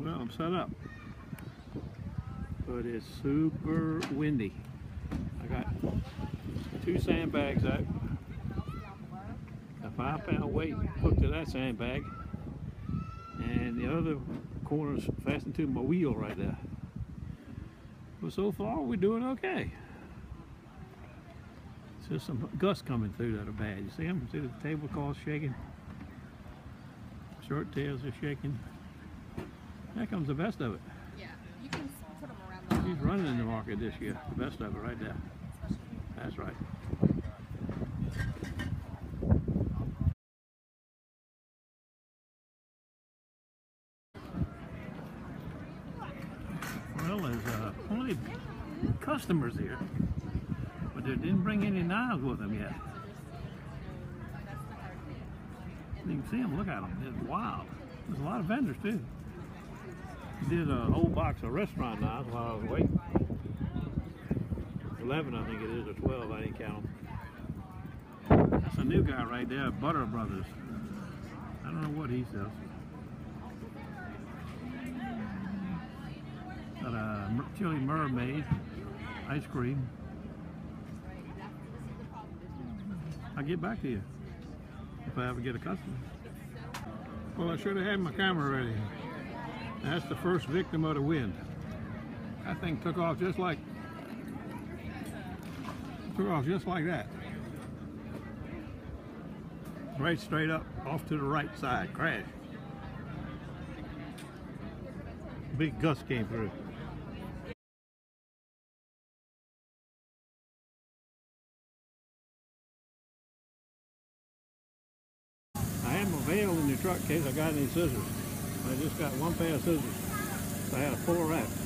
Well, I'm set up, but it's super windy. I got 2 sandbags out, a 5-pound weight hooked to that sandbag, and the other corner's fastened to my wheel right there. But so far we're doing okay. It's just some gusts coming through that are bad. You see them? See the tablecloth shaking? Short tails are shaking. There comes the best of it. Yeah, you can put them around the He's running in the market this year. The best of it right there. That's right. Well, there's only customers here, but they didn't bring any knives with them yet. You can see them, look at them, it's wild. There's a lot of vendors too. Did a whole box of restaurant knives while I was waiting. 11 I think it is, or 12, I didn't count them. That's a new guy right there, Butter Brothers. I don't know what he sells. Got a chili mermaid, ice cream. I'll get back to you if I ever get a customer. Well, I should have had my camera ready. That's the first victim of the wind. That thing took off just like that. Right straight up, off to the right side, crash. Big gust came through. I had my veil in the truck in case I got any scissors. I just got 1 pair of scissors, so I had to pull her out.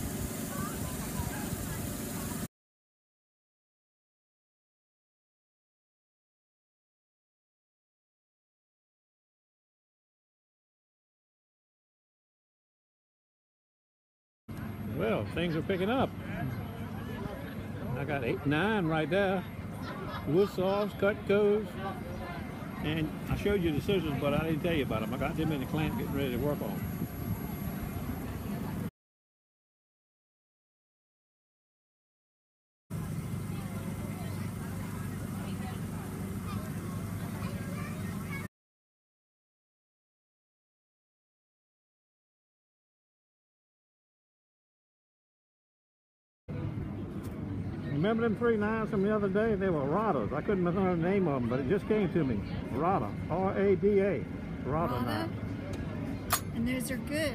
Well, things are picking up. I got 8, 9 right there. Wood saws, Cutcos, and I showed you the scissors, but I didn't tell you about them. I got them in the clamp getting ready to work on them. Remember them 3 knives from the other day? They were Radas. I couldn't remember the name of them, but it just came to me. Rada. R-A-D-A. Rada knives. And those are good.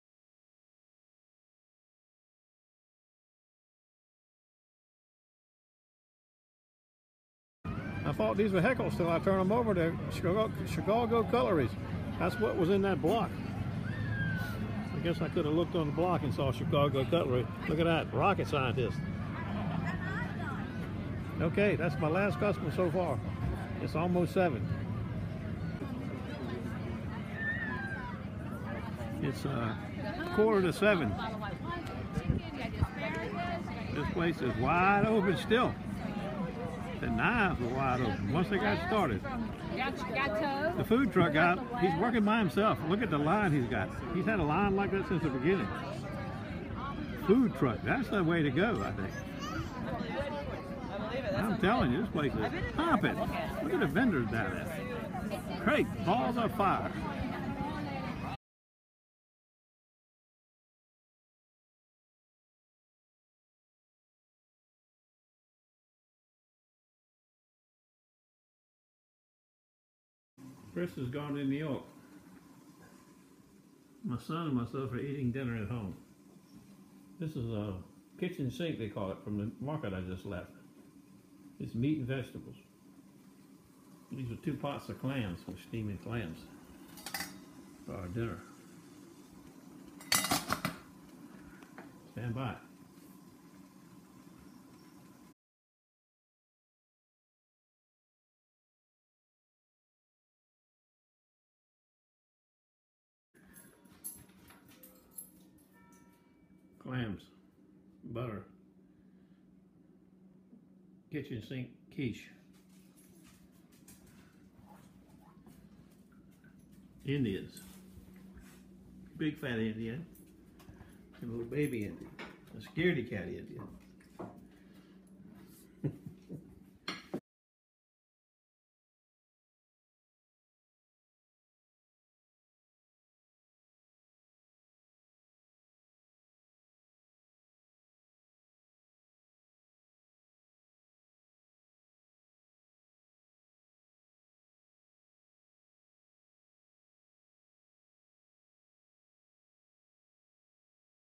I thought these were Heckles till I turned them over to Chicago Cutleries. That's what was in that block. I guess I could have looked on the block and saw Chicago Cutlery. Look at that, rocket scientist. Okay, that's my last customer so far. It's almost 7. It's 7:15. This place is wide open still. The knives were wide open once they got started. The food truck guy, he's working by himself. Look at the line he's got. He's had a line like that since the beginning. Food truck, that's the way to go, I think. I'm telling you, this place is popping. Look at the vendors down there. Great, balls of fire. Chris has gone to New York. My son and myself are eating dinner at home. This is a kitchen sink, they call it, from the market I just left. It's meat and vegetables. These are 2 pots of clams, for steaming clams for our dinner. Stand by. Clams, butter, kitchen sink quiche, Indians, big fat Indian and a little baby Indian, a scaredy cat Indian.